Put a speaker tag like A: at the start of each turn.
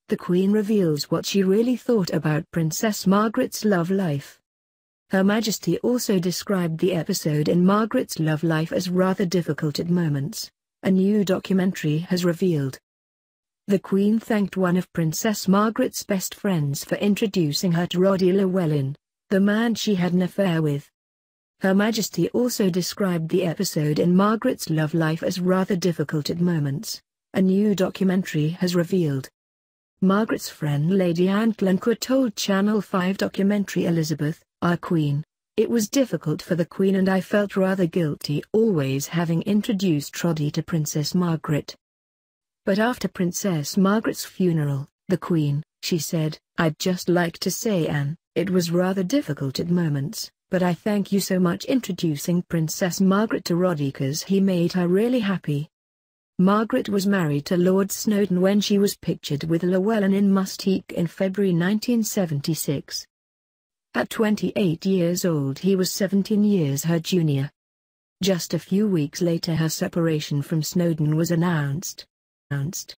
A: the Queen reveals what she really thought about Princess Margaret's love life. Her Majesty also described the episode in Margaret's love life as rather difficult at moments, a new documentary has revealed. The Queen thanked one of Princess Margaret's best friends for introducing her to Roddy Llewellyn, the man she had an affair with. Her Majesty also described the episode in Margaret's love life as rather difficult at moments, a new documentary has revealed. Margaret's friend Lady Anne Glenconner told Channel 5 documentary Elizabeth, our Queen, "It was difficult for the Queen and I felt rather guilty always having introduced Roddy to Princess Margaret. But after Princess Margaret's funeral, the Queen, she said, I'd just like to say Anne, it was rather difficult at moments, but I thank you so much introducing Princess Margaret to Roddy 'cause he made her really happy." Margaret was married to Lord Snowdon when she was pictured with Llewellyn in Mustique in February 1976. At 28 years old he was 17 years her junior. Just a few weeks later her separation from Snowdon was announced.